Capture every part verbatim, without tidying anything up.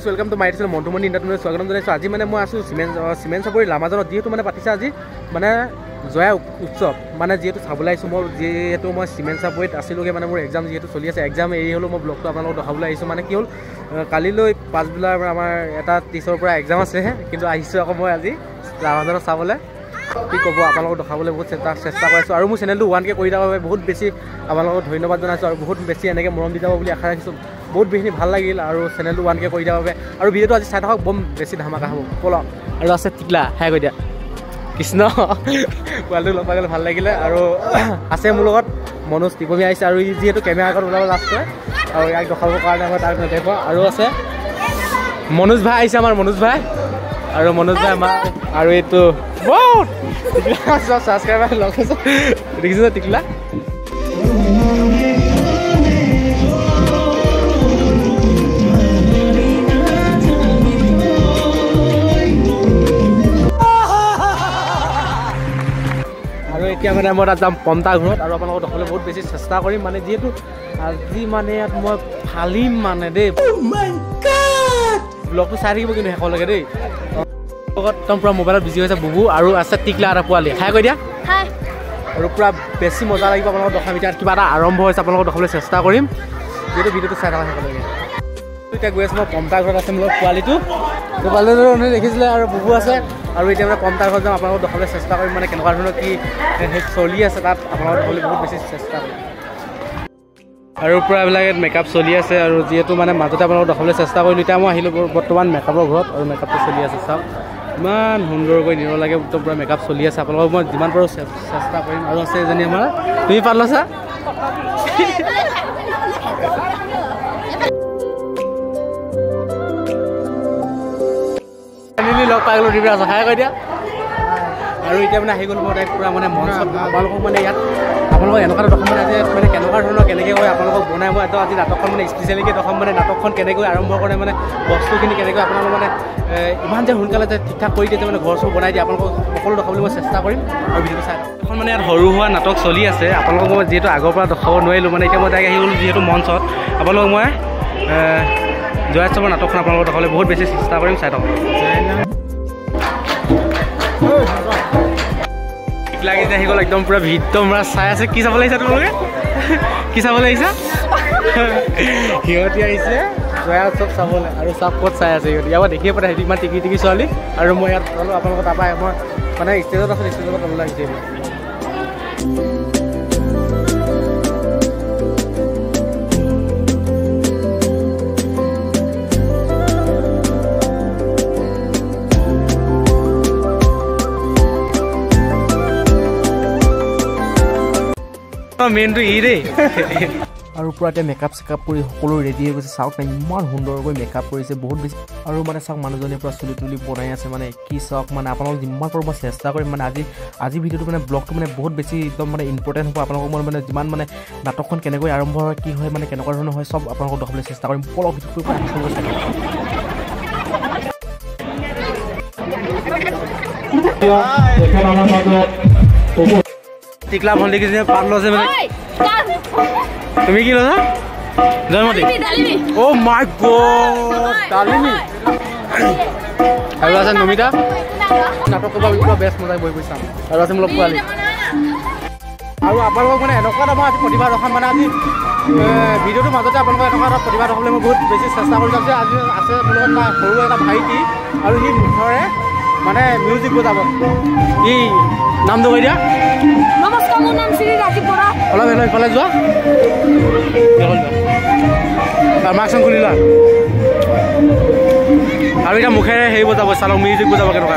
welcome to my channel Mantumoni entertainment स्वागतम जनाइছো আজি মানে মই আছো সিমেন্ট সিমেন্ট চাপৰি লামাজনত যেহেতু মানে পাতিছে আজি মানে জয়া উৎসৱ মানে যেহেতু চাবলৈ আহিছো মই যেহেতু মই সিমেন্ট চাপৰিত আছিলোগে মানে মোৰ এক্সাম যেহেতু চলি আছে এক্সাম এৰি হলো মই ব্লগটো আপোনালোকক দেখাবলৈ আহিছো মানে কি হ'ল কালিলৈ পাঁচবেলা আমাৰ এটা ত্ৰিছৰ পৰা এক্সাম আছে কিন্তু আহিছো আকৌ মই আজি লামাজনত চাবলৈ কি ক'ব আপোনালোকক দেখাবলৈ বহুত চেষ্টা চেষ্টা কৰি আছো আৰু মোৰ চেনেলটো ওৱান কে কৰি দিয়াৰ বাবে বহুত বেছি আপোনালোকক ধন্যবাদ জনাইছো আৰু বহুত বেছি এনেকৈ মৰম দি যাব বুলি আশা ৰাখিছোঁ বহুত বেছি ভাল লাগিল আৰু চেনেলটো ওৱান কে কৰি দিয়াৰ বাবে আৰু ভিডিঅ'টো আজি চাই থাকক বম বেছি ধামাকা হ'ব বলক আৰু আছে টিকলা হাই কৈ দিয়া কৃষ্ণ পোৱালিটো লগ পাই গ'লে ভাল লাগিলে আৰু আছে মোৰ লগত মনোজ টিপমি আহিছে আৰু ই যিহেতু কেমেৰা আগত ওলাব লাষ্ট কৰে আৰু ইয়াক দেখাবৰ কাৰণে মই তাৰ নেদেখিব আৰু আছে মনোজ ভাই আহিছে আমাৰ মনোজ ভাই আৰু মনোজ ভাই আমাৰ আৰু এইটো বহুত ছাবস্ক্ৰাইবাৰ লগ আছে দেখিছে টিকলা আৰু এতিয়া মানে মই তাত যাম পন্তা ঘৰত আৰু আপোনালোকক দেখাবলৈ বহুত বেছি চেষ্টা কৰিম মানে যিহেতু আজি মানে ইয়াত মই ফালিম মানে দেই ব্লগটো চাই থাকিব কিন্তু শেষলৈকে দেই লগত একদম পুৰা মোবাইলত বিজি হৈছে বুবু আৰু আছে টিকলা এটা পোৱালি হাই কৈ দিয়া হাই আৰু পুৰা বেছি মজা লাগিব আপোনালোকক দেখাম এতিয়া কিবা এটা আৰম্ভ হৈছে আপোনালোকক দেখাবলৈ চেষ্টা কৰিম যিহেতু ভিডিঅ'টো চাই থকা শেষলৈকে এতিয়া গৈ আছোঁ মই পন্তা ঘৰত আছে মোৰ পোৱালিটো পোৱালিটো দেখিছিলে আৰু বুবু আছে আৰু এতিয়া মানে পন্তা ঘৰত যাম আপোনালোকক দেখাবলৈ চেষ্টা কৰিম মানে কেনেকুৱা ধৰণৰ কি চলি আছে তাত আপোনালোকক দেখাবলৈ বহুত বেছি চেষ্টা কৰিম আৰু পুৰা এইবিলাক মেকআপ চলি আছে আৰু যিহেতু মানে মাজতে আপোনালোকক দেখাবলৈ চেষ্টা কৰিলোঁ এতিয়া মই আহিলোঁ বৰ্তমান মেকআপৰ ঘৰত আৰু মেকআপটো চলি আছে চাওক ইমান সুন্দৰকৈ নিব লাগে একদম পুৰা মেকআপ চলি আছে আপোনালোকক মই যিমান পাৰোঁ চেষ্টা কৰিম আৰু আছে এজনী আমাৰ তুমি পাল লৈছা লগ পাই গ'লোঁ দিবি আছে হাই কৈ দিয়া আৰু এতিয়া মানে আহি গ'লো মই তাইক পুৰা মানে মঞ্চত আপোনালোকক মানে ইয়াত আপোনালোকক এনেকুৱা এটা দেখাম মানে আজি মানে কেনেকুৱা ধৰণৰ কেনেকৈ হয় আপোনালোকক বনাই মই এটা আজি নাটকখন মানে স্পেচিয়েলিকৈ দেখাম মানে নাটকখন কেনেকৈ আৰম্ভ কৰে মানে বস্তুখিনি কেনেকৈ আপোনালোক মানে ইমান যে সোনকালে যে ঠিক ঠাক কৰি দিয়ে মানে ঘৰ চৰ বনাই দিয়ে আপোনালোকক সকলো দেখাবলৈ মই চেষ্টা কৰিম আৰু ভিডিঅ'টো চাই এখন মানে ইয়াত সৰু সুৰা নাটক চলি আছে আপোনালোকক মই যিহেতু আগৰ পৰা দেখাব নোৱাৰিলোঁ মানে এতিয়া মই তাইক আহি গ'লোঁ যিহেতু মঞ্চত আপোনালোকক মই জয়া উৎসৱৰ নাটকখন আপোনালোকক দেখাবলৈ বহুত বেছি চেষ্টা কৰিম চাই থাকক লাগি আহি গ'ল একদম পুৰা ভিতম পুৰা চাই আছে কি চাবলৈ আহিছা তোমালোকে কি চাবলৈ আহিছা সিহঁতি আহিছে জয়া উৎসৱ চাবলৈ আৰু চাপ ক'ত চাই আছে সিহঁতি ইয়াৰ দেখিয়ে পাই ইমান টিকি টিকি ছোৱালী আৰু মই ইয়াত চালোঁ আপোনালোকৰ তাৰপৰা মই মানে ষ্টেজত আছোঁ ষ্টেজৰ পৰা তললৈ আহিছে মেইনটো ই দেই আৰু পুৰা এতিয়া মেকআপ চেকআপ কৰি সকলো ৰেডি হৈ গৈছে চাওক না ইমান সুন্দৰকৈ মেকআপ কৰিছে বহুত বেছি আৰু মানে চাওক মানুহজনে পুৰা চুলি তুলি বনাই আছে মানে কি চাওক মানে আপোনালোক যিমান পাৰোঁ মই চেষ্টা কৰিম মানে আজি আজি ভিডিঅ'টো মানে ব্লগটো মানে বহুত বেছি একদম মানে ইম্পৰ্টেণ্ট হ'ব আপোনালোকক মই মানে যিমান মানে নাটকখন কেনেকৈ আৰম্ভ হয় কি হয় মানে কেনেকুৱা ধৰণৰ হয় চব আপোনালোকক দেখাবলৈ চেষ্টা কৰিম পলক ভিডিঅ'টো টিকলা ভণ্টি কি পাত লৈছে মানে তুমি কি লৈছা জয়মতী অ' মাই গড ডালিমি আৰু আছে নমিতা নাটক কৰিব পুৰা বেষ্ট মজাই বহি বহি চাম আৰু আছে মোৰ পোৱালি আৰু আপোনালোকক মানে এনেকুৱা এটা মই আজি প্ৰতিভা দেখাম মানে আজি ভিডিঅ'টোৰ মাজতে আপোনালোকক এনেকুৱা এটা প্ৰতিভা দেখাবলৈ মই বহুত বেছি চেষ্টা কৰি যাম যে আজি আছে মোৰ লগত এটা সৰু এটা ভাইটি আৰু সি মুখৰে মানে মিউজিক বজাব ই নামটো কৈ দিয়া নমস্কাৰ মোৰ নাম শ্ৰী ৰাজীৱ বৰা অলপ অলপ ইফালে যোৱা মাৰ্কখন খুলি লোৱা আৰু এতিয়া মুখেৰে হেৰি বজাব চালক মিউজিক বজাব কেনেকুৱা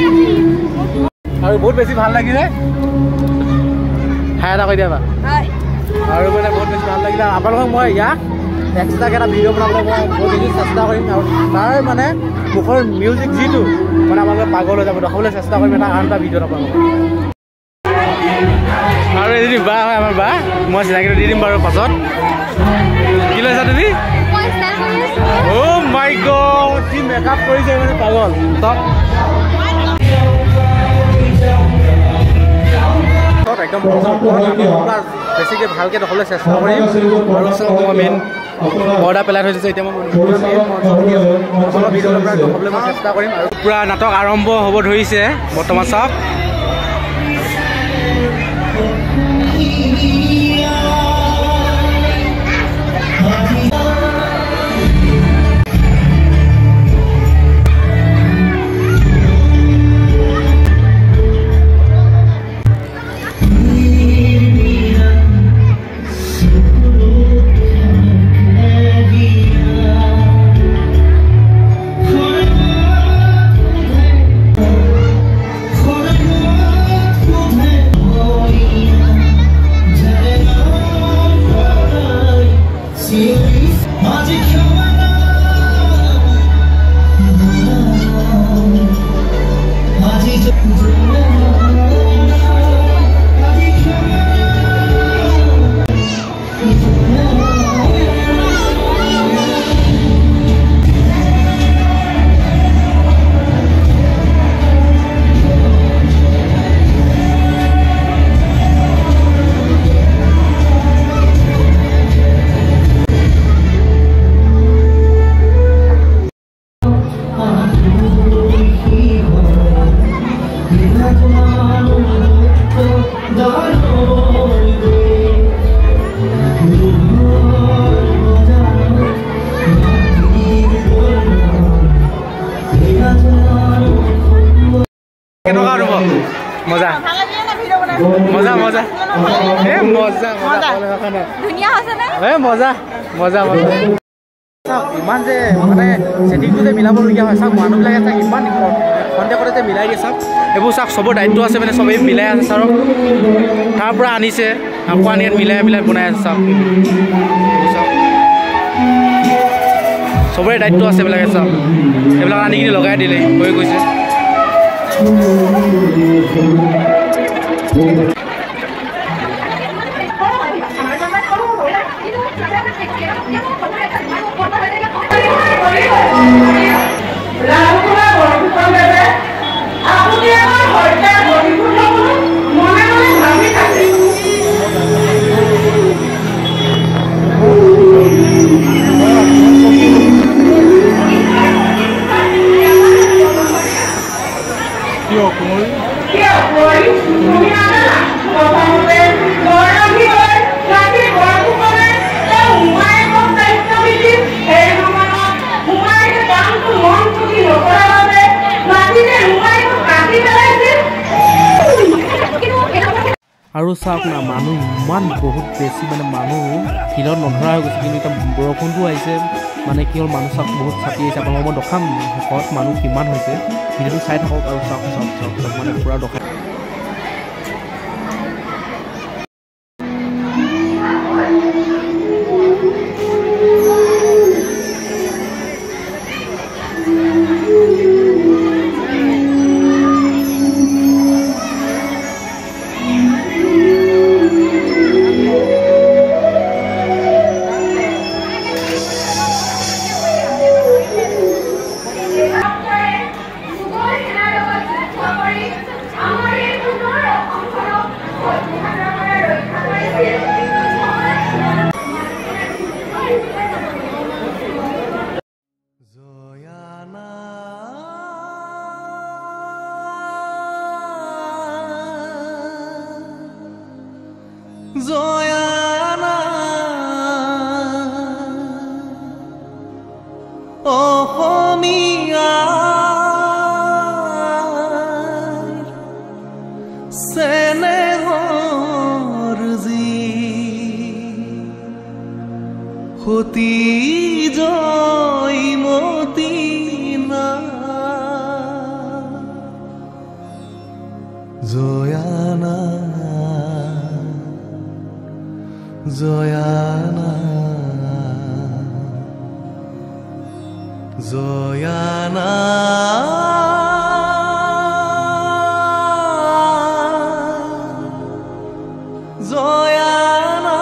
আৰু বহুত বেছি ভাল লাগিলে হাই এটা কৈ দিয়া বা আৰু মানে বহুত বেছি ভাল লাগিলে আপোনালোকক মই ইয়াক এক্সট্ৰাকৈ এটা ভিডিঅ' বনাবলৈ মই বহুত বেছি চেষ্টা কৰিম আৰু তাৰ মানে মুখৰ মিউজিক যিটো মানে আপোনালোকে পাগল হৈ যাব দেখাবলৈ চেষ্টা কৰিম এটা আন এটা ভিডিঅ'ত আপোনালোকক আৰু এজনী বা হয় আমাৰ বা মই চিনাকিটো দি দিম বাৰু পাছত কি লৈছা তুমি অ' মাই গড কি মেকআপ কৰিছে মানে পাগল একদম বেছিকৈ ভালকৈ দেখাবলৈ চেষ্টা কৰিম আৰু চব মই মেইন পৰ্দা পেলাই থৈ দিছোঁ এতিয়া মই ভিডিঅ'ৰ পৰা দেখাবলৈ মই চেষ্টা কৰিম আৰু পূৰা নাটক আৰম্ভ হ'ব ধৰিছে বৰ্তমান চাওক মজা মজা মজা এ মজা ধুনীয়া হৈছে নে এ মজা মজা মজা ইমান যে মানে ছেটিংটো যে মিলাবলগীয়া হয় চাওক মানুহবিলাকে চাওক ইমান সন্দেহ কৰে যে মিলাই দিয়ে চাওক এইবোৰ চাওক চবৰ দায়িত্ব আছে মানে চবেই মিলাই আছে চাওক তাৰ পৰা আনিছে আকৌ আনি ইয়াত মিলাই মিলাই বনাই আছে চাওক চাওক চবৰে দায়িত্ব আছে এইবিলাকে চাওক এইবিলাক আনি কিনি লগাই দিলে হৈ গৈছে আৰু চাওক না মানুহ ইমান বহুত বেছি মানে মানুহ শিলত নধৰা হৈ গৈছে কিন্তু এতিয়া বৰষুণটো আহিছে মানে কি হ'ল মানুহ চাওক বহুত ছাতি আহিছে আপোনালোকক মই দেখাম শেষত মানুহ কিমান হৈছে ভিডিঅ'টো চাই থাকক আৰু চাওক চাওক চাওক চাওক মানে পূৰা দেখাই জয়ানা অসমীয়া চেনেহৰ জি সতী জয়মতী না জয়ানা জয়ানা জয়ানা জয়ানা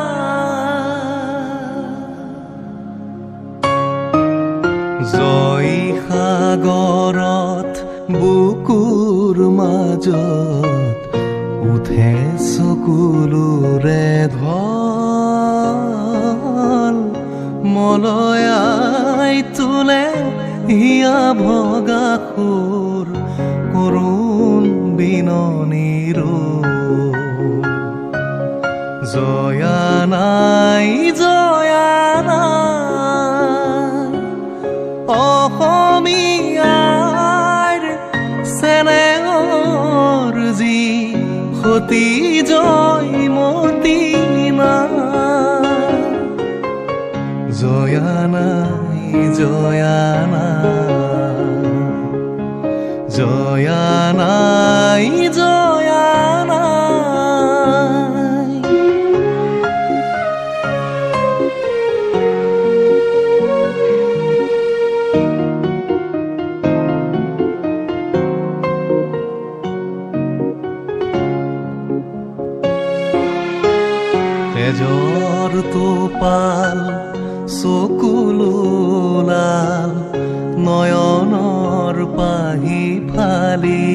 জয় সাগৰত বুকুৰ মাজত উঠে চকুলোৰে ঢল মলয়াই তোলে হিয়া ভগা সুৰ কৰুণ বিননিৰ জয়ানাই জয়ানাই অসমীয়াৰ চেনেহৰ যি সতী জয়মতী না জয়ানাই জয়ানাই জয়ানাই জয়ানাই তেজৰ টোপাল চকুলো লাল নয়নৰ পাহি ফালি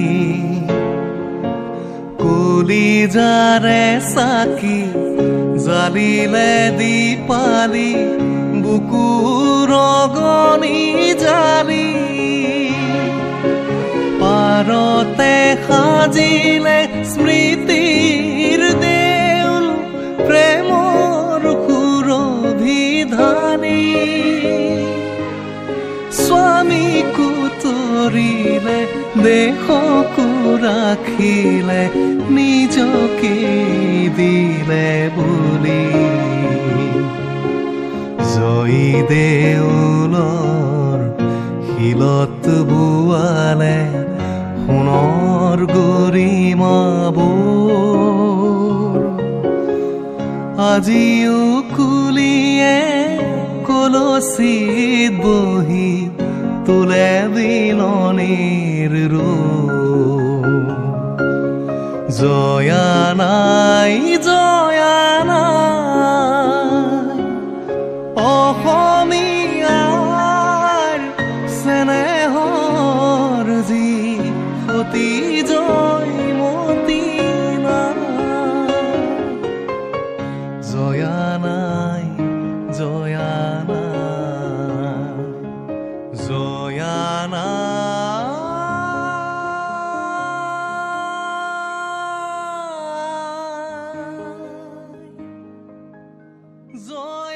কলিজাৰে চাকি জালিলে দীপালি বুকুৰ অগনি জালি পাৰতে সাজিলে স্মৃতিৰ দেউল প্ৰেমৰ সুৰভিধানী স্বামীকো তৰিলে দেশকো ৰাখিলে নিজকে দিলে বুলি জয়ী দেউলৰ শিলত বোৱালে সোণৰ গৰিমাবোৰ আজিও কুলিয়ে কলচীত বহি তোলে বিলনিৰ ৰূপ জয়ানাই জয়ানাই অসমীয়াৰ চেনেহৰ যি সতী জয়মতী না জয়ানাই জয়ানাই জয়ানাই জয়